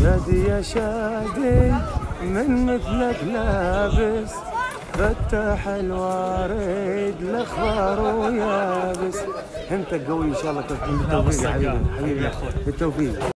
شادي يا شادي من مثلك لابس، فتح الوارد الاخضر ويابس. انت قوي ان شاء الله. بالتوفيق يا حبيبي، بالتوفيق.